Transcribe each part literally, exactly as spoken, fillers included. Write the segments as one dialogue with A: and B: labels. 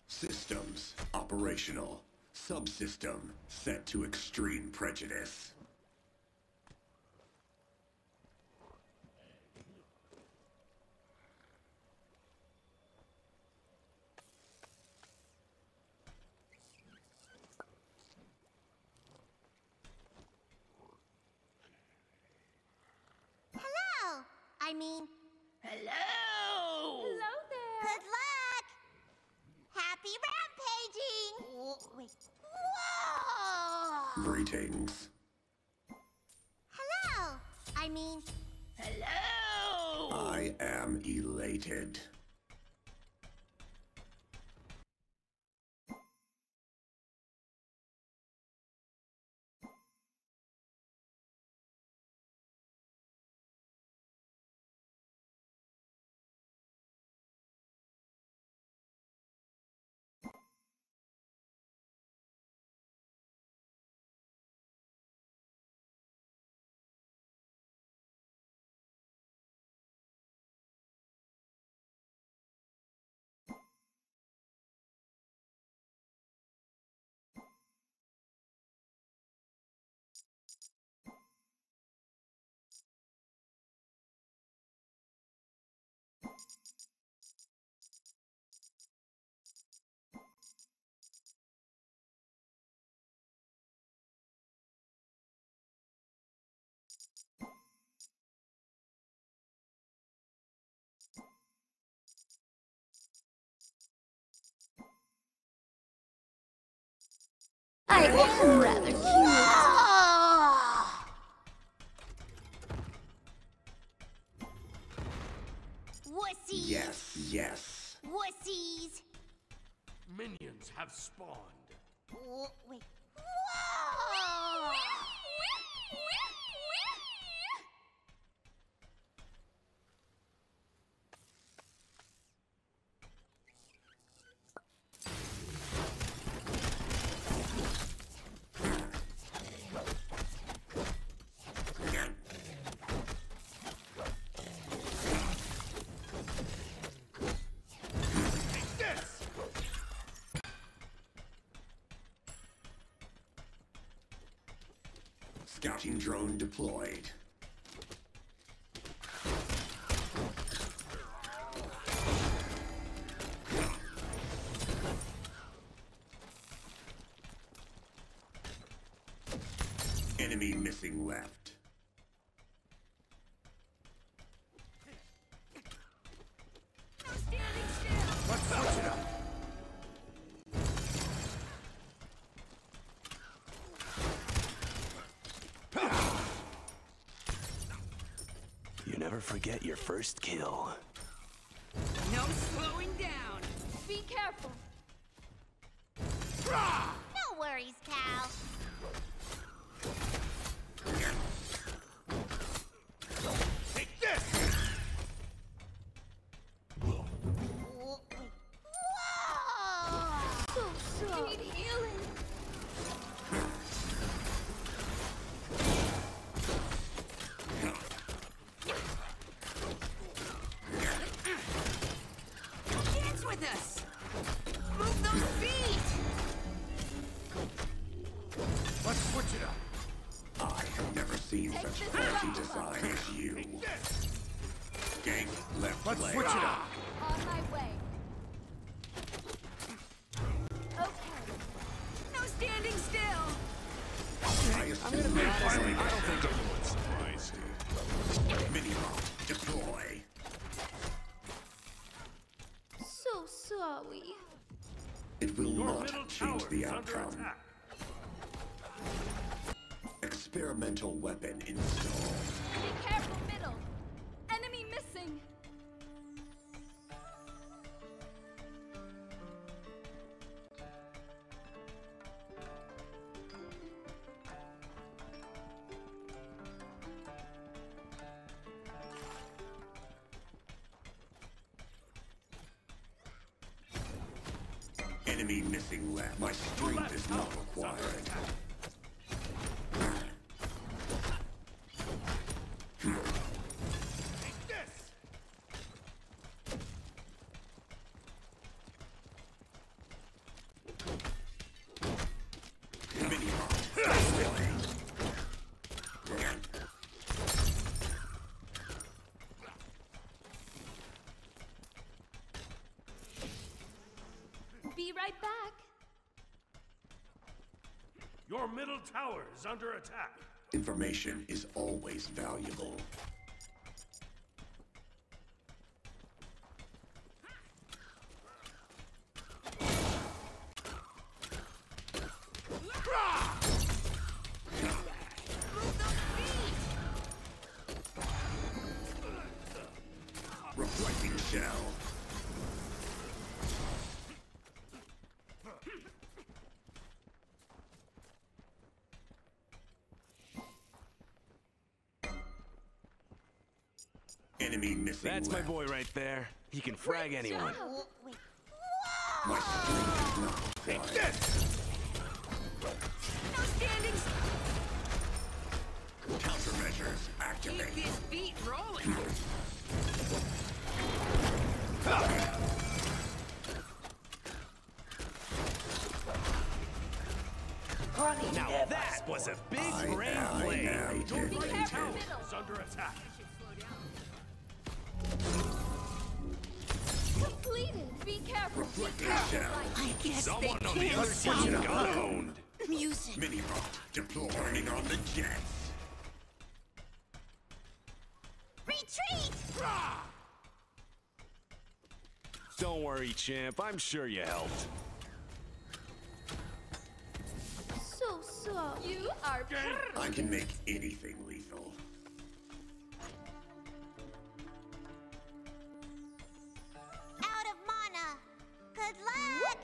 A: Systems operational. Subsystem set to extreme prejudice.
B: Hello! I mean...
C: Hello!
B: Hello there! Good luck! Happy rampaging! Whoa, wait. Whoa!
A: Greetings.
B: Hello! I mean...
C: Hello!
A: I am elated.
C: I am rather cute.
B: Wussies!
A: Yes, yes.
B: Wussies!
D: Minions have spawned.
B: Whoa, wait. Whoa!
A: Scouting drone deployed. Enemy missing left.
B: No standing still!
D: Let's switch it up.
E: You never forget your first kill.
F: No slowing down. Be careful.
B: No worries, pal.
D: Take this!
B: Whoa, wait. Whoa!
F: So so. You need healing. Dance with us. Move those feet.
D: Let's switch it up.
A: I have never seen
F: Take
A: such
F: this
A: fancy
F: back.
A: design as you.
D: Take this!
A: Gank left
D: Let's
A: leg.
D: switch it up.
F: On my way. Okay. No standing still.
A: I assume they finally
D: I
A: got
D: don't think anyone's surprised.
A: Minimum deploy.
F: So sorry.
A: It will
D: Your
A: not
D: middle
A: change
D: tower
A: the
D: is under
A: outcome.
D: attack.
A: Experimental weapon installed.
F: Be careful, middle. Enemy missing.
A: Enemy missing left. My strength is not required.
D: Take this!
C: right back.
D: Your middle tower is under attack.
A: Information is always valuable. Reflecting shell. Enemy missing.
E: That's my
A: left.
E: boy right there. He can frag anyone.
B: Oh, wait.
A: My strength is not
D: Take
A: required.
D: this!
F: No standings.
A: Countermeasures
F: Keep
A: activate.
F: this beat rolling.
E: Now that was a big
A: I
E: brain
A: am
E: play.
A: now
D: Your
A: taken.
D: right tower is under attack.
C: Completed. Be careful. Be
A: Reflecting
C: careful.
A: shell.
F: I guess
E: Someone
F: they
E: on the
F: can't
E: other
F: stop
E: team
F: the
E: got owned.
F: music.
A: Mini bot deploying on the jets.
B: Retreat!
E: Don't worry, champ. I'm sure you helped.
C: So, so. You are perfect.
A: I can make anything lethal.
B: Out of mana. Good luck.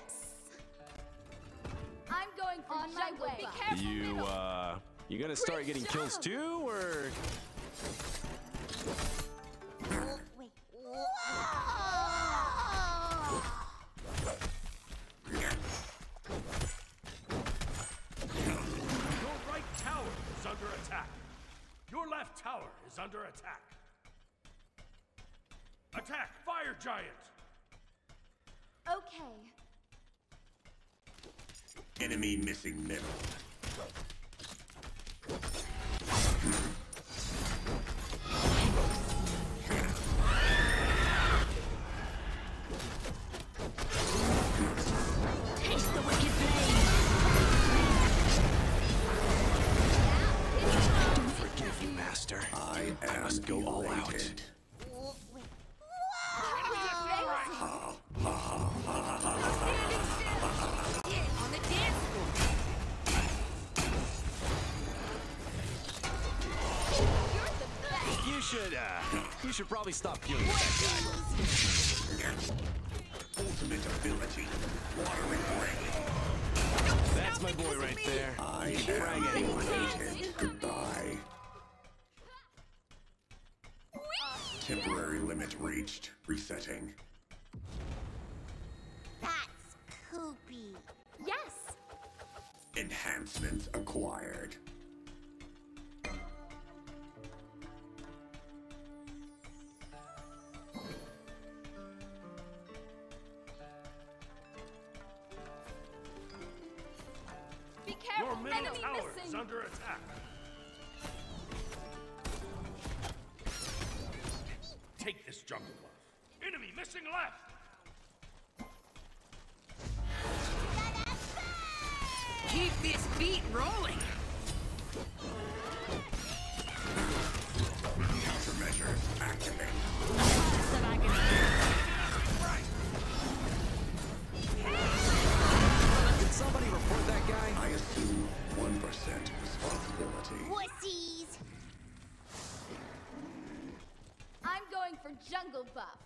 C: I'm going for
G: On my
C: jungle.
G: way.
C: Be careful.
E: You,
C: middle.
E: uh, you gonna start
C: Great
E: getting kills
C: job.
E: too, or?
B: Oh, wait. Whoa!
D: Your right tower is under attack. Your left tower is under attack. Attack, fire giant!
C: Okay.
A: Enemy missing middle.
F: Taste the wicked blade.
E: Forgive you, master.
A: I am
E: must go all out.
A: elated.
B: Oh, wait.
F: Get on the dance floor.
C: You're the best.
E: You should, uh, you should probably stop dealing with that
A: Ultimate ability. Watering blade.
E: guy. That's my boy right there.
A: I
E: He can frag
A: am
E: anyone.
A: elated. Goodbye. Temporary limit reached. Resetting.
B: That's Koopy.
C: Yes.
A: Enhancements acquired.
C: Be careful.
D: Your middle
C: Enemy
D: tower
C: missing.
D: is under attack. Take this jungle buff. Enemy missing left.
F: Keep this beat rolling.
A: Countermeasures activate.
E: Did somebody report that guy?
A: I assume one percent responsibility.
B: Wussies.
C: I'm going for jungle buff.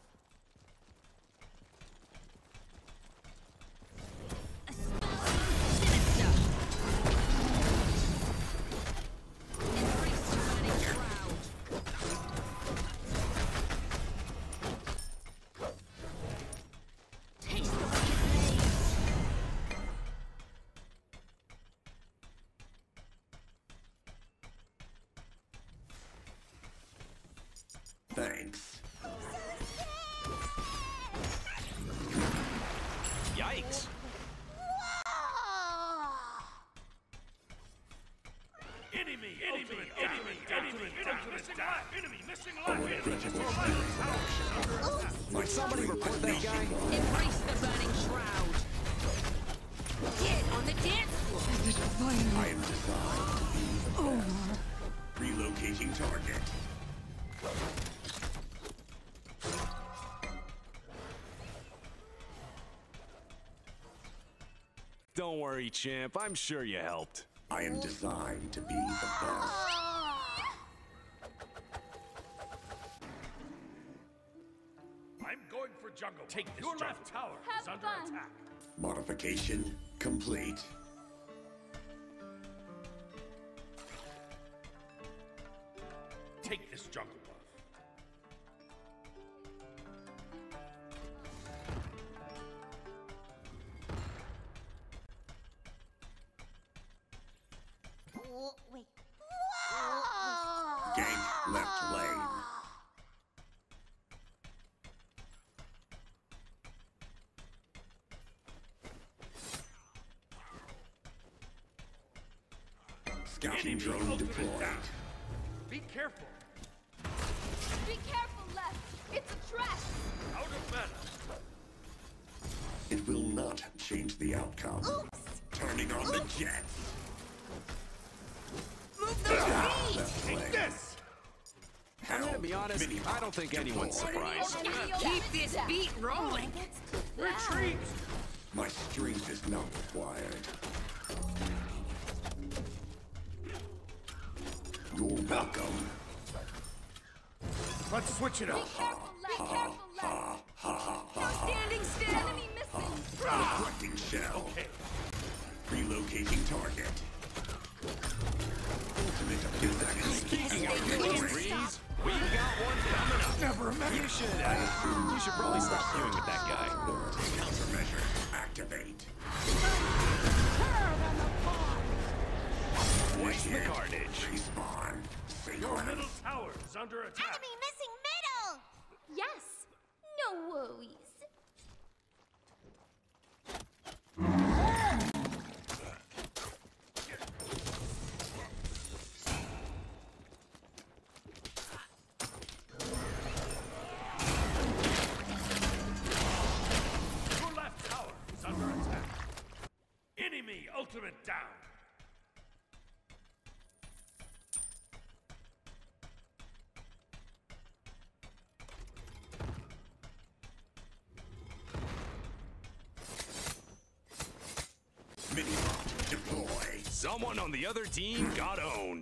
F: Sinister. Embrace the running shroud. Taste the wicked blade.
A: Thanks.
E: Yikes.
D: Enemy, enemy, enemy, enemy, enemy missing left. Enemy missing
A: A
D: left.
A: regrettable
D: Your right
A: spirit
D: tower is under attack.
A: My
E: Somebody
A: strength
E: report
A: is
E: that
A: not
E: guy.
A: required.
F: Embrace the burning shroud.
A: Relocating target.
E: Don't worry, champ. I'm sure you helped.
A: I am designed to be the best.
D: I'm going for jungle. Take this Your jungle. Left tower
C: Have
D: is under
C: fun.
D: attack.
A: Modification complete.
D: Take this jungle buff.
B: Oh, wait. Whoa!
A: Gank left lane. Scouting
D: Enemy
A: drone
D: ultimate
A: deployed.
D: down. Be careful.
C: Be careful, left. It's a trap.
D: Out of mana.
A: It will not change the outcome.
B: Oops!
A: Turning on the jets.
F: Move those feet!
A: Left
D: Take
A: lane.
D: this.
E: I'm gonna be honest,
A: Mini
E: I don't think anyone's
A: deployed.
E: surprised.
F: Keep this beat rolling.
D: Retreat.
A: My strength is not required. You're welcome.
D: Let's switch it
C: Be
D: up.
C: careful, left. Be careful, left.
F: No standing still.
C: Enemy missing.
A: Reflecting shell.
D: Okay.
A: Relocating target. Ultimate ability.
E: Speaking of killing sprees, we've got one coming up.
D: Never met.
E: You should, uh, you should probably stop feuding with that guy.
A: Countermeasure activate.
E: Where's the carnage?
A: Respawn.
D: Your
A: Synchron.
D: middle tower is under attack.
B: Enemy missing middle!
C: Yes. No worries.
D: Your left tower is under attack. Enemy ultimate down.
A: Minibot deploy.
E: Someone on the other team got owned.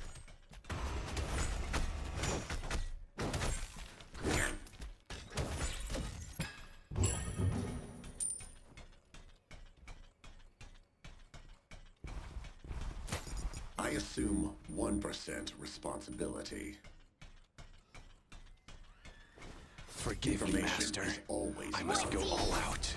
A: I assume one percent responsibility.
E: Forgive me,
A: Information
E: Master.
A: is always
E: I must go
A: welcome.
E: all out.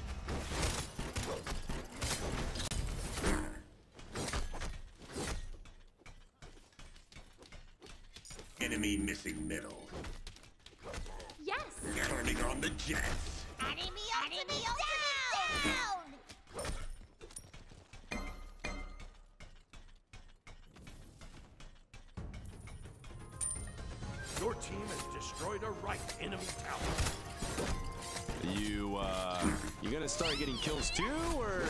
A: Enemy missing middle.
C: Yes.
A: Turning on the jets.
B: Enemy ultimate down!
D: Your team has destroyed a right enemy tower.
E: You, uh, you gonna start getting kills too, or?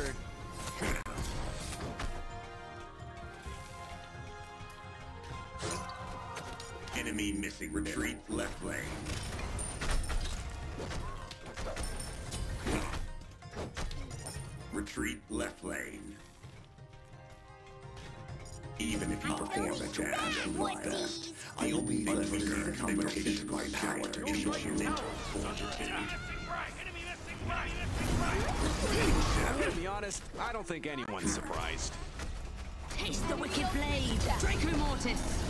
A: Enemy missing retreat left lane. Retreat left lane. Even if you perform a task to my best, I only unlimited combination of my power in your unit.
E: I'm gonna be honest, I don't think anyone's surprised.
F: Taste the wicked blade. Draco Mortis.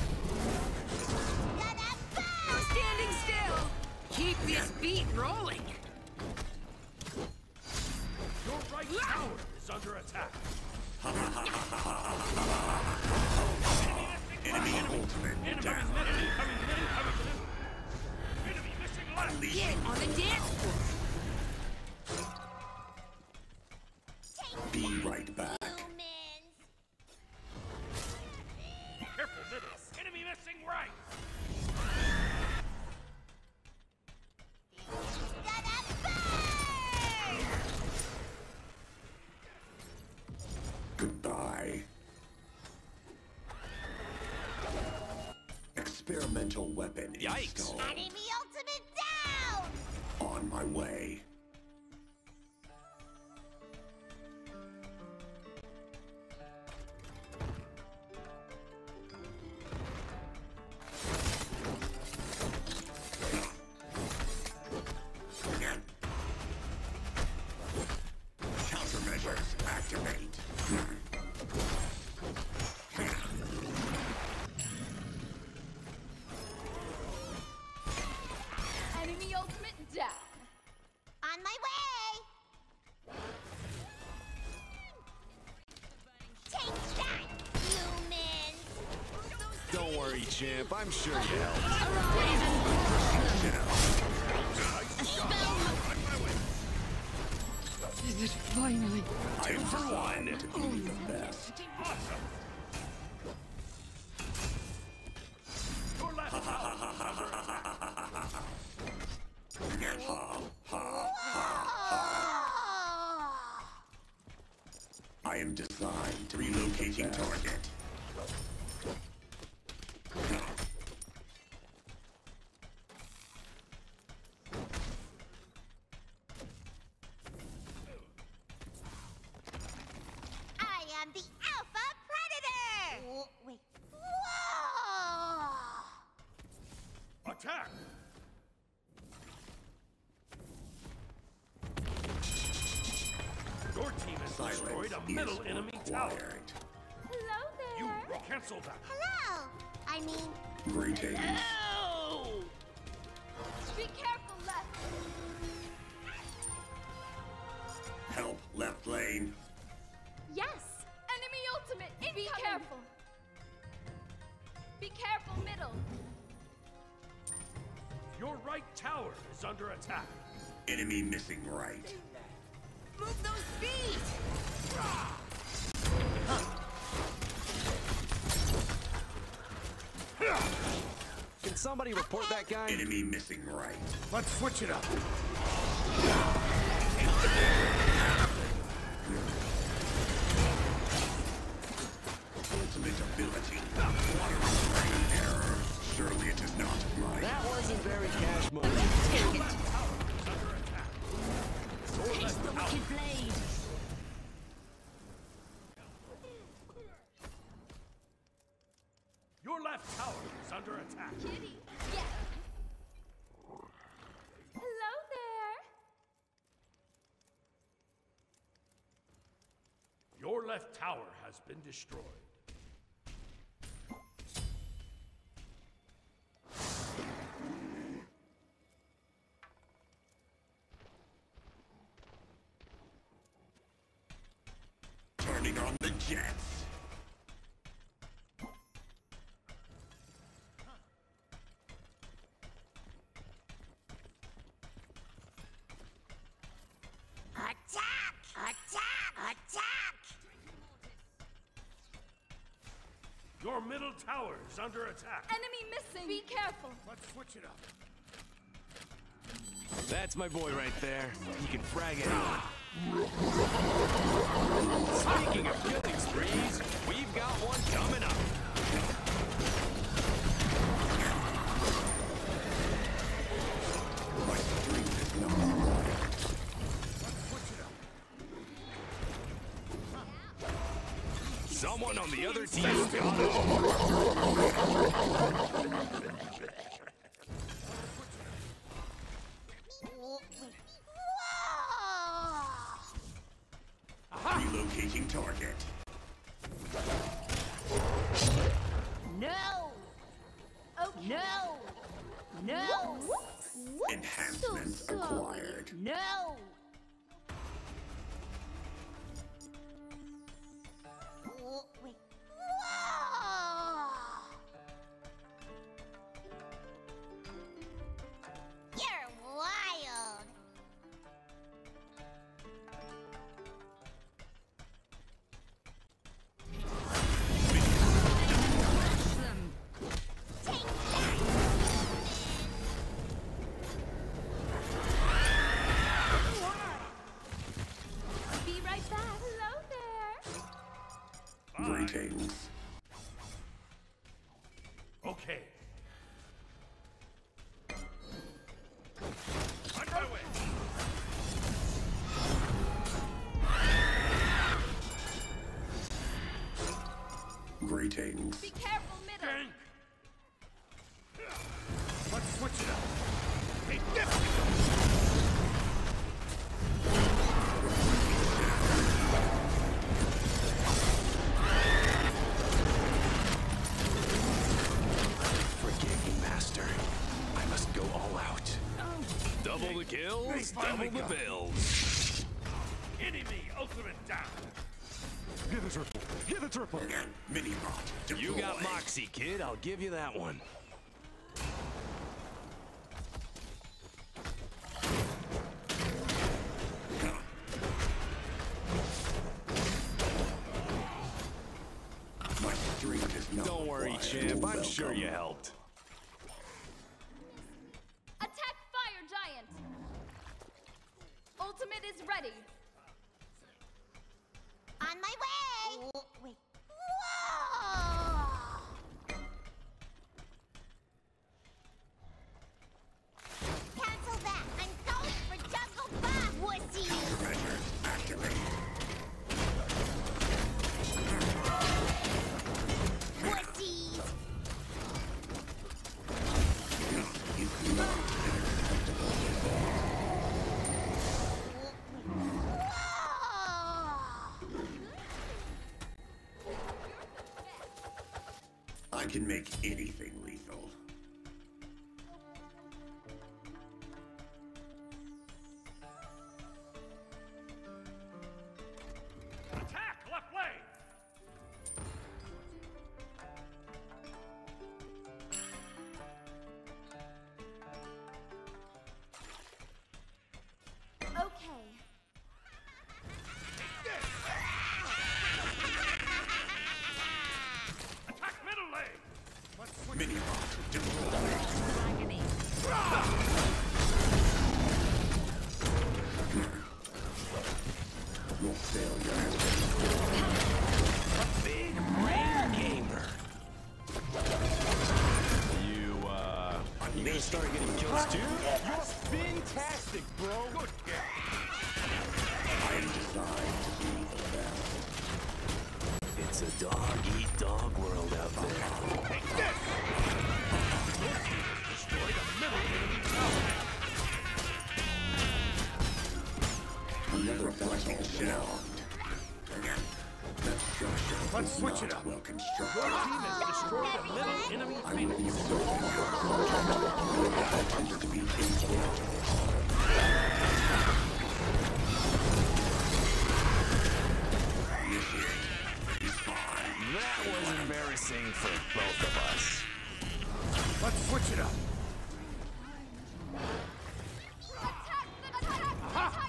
F: No standing still. Keep this beat rolling.
D: Your right tower is under attack.
A: Enemy ultimate
D: Enemy
A: down.
D: coming, coming, coming, coming. Enemy missing left.
F: Get on the dance floor.
A: Be right back.
B: Humans!
D: Careful middle. Enemy missing right.
A: Goodbye. Experiment. elemental weapon
E: Yikes.
A: installed.
B: Enemy ultimate down!
A: On my way. Countermeasures activate.
C: Enemy ultimate down.
B: On my way! Take that, humans!
E: Don't worry, champ. I'm sure you helped.
F: Finally.
A: Two for one. To be the best.
D: Your left
A: I am designed to relocating target.
B: I am the Alpha Predator! Whoa, wait. Whoa!
D: attack. Your team has destroyed
A: Silence
D: a middle
A: is
D: enemy tower.
A: required.
B: Hello
D: You
B: there!
D: cancel that.
B: Hello! I mean,
A: Greetings.
C: Be careful, left.
A: Help left lane.
C: Yes. Enemy ultimate incoming. Be careful. Be careful, middle.
D: Your right tower is under attack.
A: Enemy missing right.
F: Move those feet!
E: Can somebody report that guy?
A: Enemy missing right.
D: Let's switch it up.
A: Ultimate ability. Water rain error. Surely it is not mine.
E: That wasn't very cash money.
F: Take it!
D: Under attack.
F: Taste the wicked blade!
D: Your left tower is under attack.
C: Kitty. Yes. Hello there.
D: Your left tower has been destroyed.
A: Turning on the jets.
B: attack! Attack! Attack!
D: Your middle tower is under attack.
C: Enemy missing. Be careful.
D: Let's switch it up.
E: That's my boy right there. He can frag anyone. Speaking of killing sprees, we've got one coming up.
A: My strength is not mine.
D: Let's switch it up.
E: Someone on the other team's got it.
B: Whoa, wait. Whoa!
A: Relocating target.
B: No! Okay. No! No!
A: Enhancements acquired.
B: No! Whoa, wait. Whoa! You're wild! Take that!
C: Be right back. Hello there.
A: Greetings.
D: Okay.
A: Greetings.
C: Be careful, middle.
D: Gank. Let's switch it up. Take this.
E: Forgive me, Master. I must go all out. Double the kills, double the bills.
D: Enemy ultimate down.
E: Get the triple. Get the triple.
A: Mini bot.
E: You got
A: deploy.
E: Moxie, kid. I'll give you that one.
A: My strength is not
E: Don't worry,
A: required.
E: champ. I'm sure
A: Welcome.
E: you helped.
C: Attack Fire Giant. Ultimate is ready.
B: On my way! Wait. Whoa! Cancel that! I'm going for Jungle Bob, wussy!
A: Measures activate.
B: Wussies!
A: It's not acceptable.
B: Whoa!
A: I can make anything lethal.
D: Attack left lane.
C: Okay.
D: Attack middle lane. Let's switch.
A: Mini bot. Deploy.
F: Agony.
A: Your failure.
E: Big brain gamer. You, uh... You gonna start getting kills too? You're fantastic, bro!
D: Good game.
A: I am designed to be the best.
E: It's a dog-eat-dog world out there.
D: Take this. Destroy the middle enemy tower.
A: Another battle down. That structure
D: Let's
A: is
D: switch
A: not
D: it up.
A: well
D: Your
A: constructed.
D: team has destroyed a middle enemy
A: I will
D: phoenix.
A: be assaulting your project. Tends to be incorrect.
E: That was embarrassing for both of us.
D: Let's switch it up.
C: Attack the attack the
D: Aha!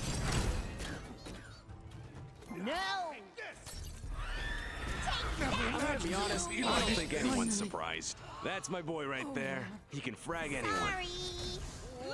C: Titan.
B: No!
E: I'm gonna be honest, I don't think anyone's surprised. That's my boy right there. He can frag anyone.
B: Sorry! Wait.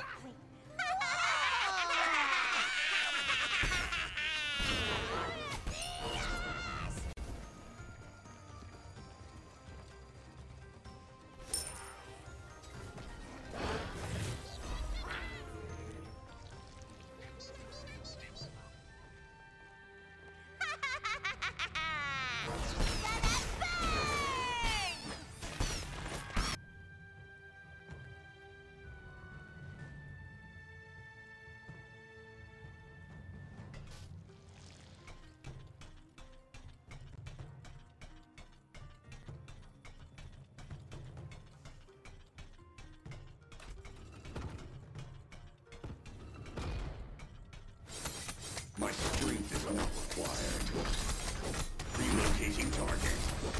A: My strength is not required. Relocating target.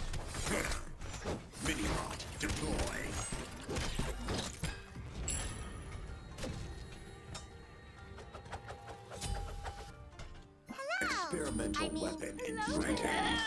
A: Mini-bot, deploy. Experimental
B: I mean,
A: weapon in
B: hello?
A: fighting.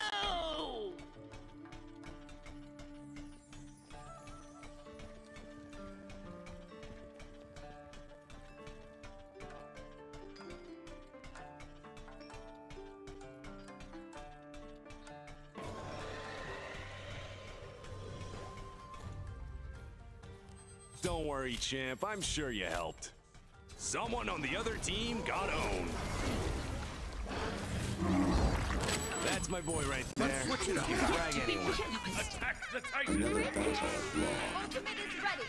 E: Don't worry, champ. I'm sure you helped. Someone on the other team got owned. That's my boy right there. there.
A: Switch it up.
E: You can frag anyone.
D: Attack the Titan!
A: Another battle lost.
C: Ultimate is ready.